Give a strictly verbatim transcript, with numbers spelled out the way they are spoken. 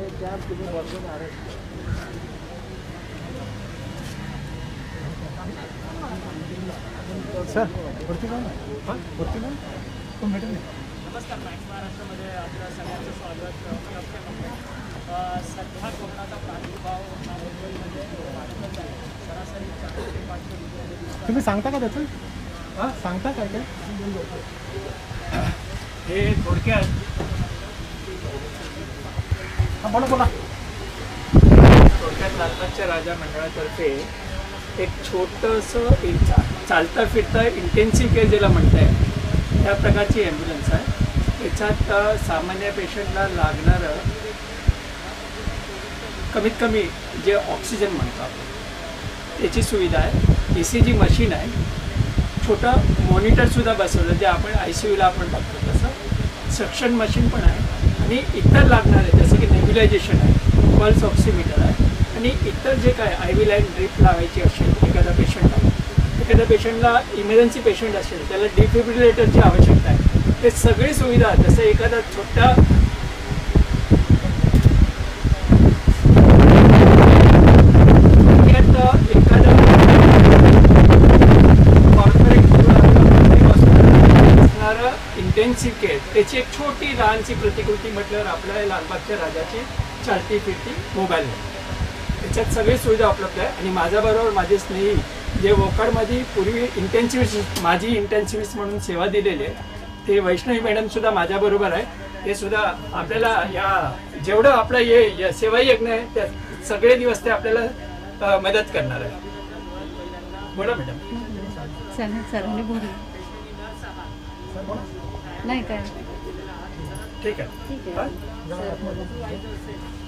Sir वरती का ना वरती का कोण भेटेल नाही. नमस्कार. मॅक्स महाराष्ट्रामध्ये आपल्या सगळ्यांचं स्वागत. सध्या कोरोनाचा प्रादुर्भाव मुंबईमध्ये वाढतच आहे. सरासरी चारशे ते पाचशे रुपये. तुम्ही सांगता का त्याचं हां सांगता काय काय हे थोडक्यात हां बोला बोला. थोडक्यात लालबागच्या राजा मंडळातर्फे एक छोटंसं एक चा चालता फिरता इंटेन्सिव्ह केअर ज्याला म्हणता येईल त्या प्रकारची ॲम्ब्युलन्स आहे. याच्यात सामान्य पेशंटला लागणारं कमीत कमी जे ऑक्सिजन म्हणतो आपण त्याची सुविधा आहे. ई सी जी मशीन आहे. छोटं मॉनिटरसुद्धा बसवलं जे आपण आय सी यूला आपण बघतो तसं सक्शन मशीन पण आहे. आणि इतर लागणारे जसं की नेब्युलायझेशन आहे, पल्स ऑक्सिमीटर आहे आणि इतर जे काय आय व्ही लाईन ड्रिप लावायची असेल एखाद्या पेशंटला, एखाद्या पेशंटला इमर्जन्सी पेशंट असेल त्याला डिफिब्रिलेटरची आवश्यकता आहे, ते सगळी सुविधा जसं एखादा छोटा एखादा कॉर्पोरेट असणारं इंटेन्सिव्ह केअर त्याची एक छोटी लहानशी प्रतिकृती म्हटल्यावर आपल्या लालबागच्या राजाची चालती फिरती मोबाईल त्याच्यात सगळी सुविधा उपलब्ध आहे. आणि माझ्याबरोबर माझे स्नेही जे वोकाडमध्ये पूर्वी इंटेन्सिव्हिस्ट माझी इंटेन्सिव्हिस्ट म्हणून सेवा दिलेली आहे ते वैष्णवी मॅडमसुद्धा माझ्याबरोबर आहे. ते सुद्धा आपल्याला या जेवढं आपलं हे सेवा यज्ञ आहे त्या सगळे दिवस ते आपल्याला मदत करणार आहे. बोला मॅडम. सरांनी बोलू नाही काय ठीक आहे. ठीक आहे.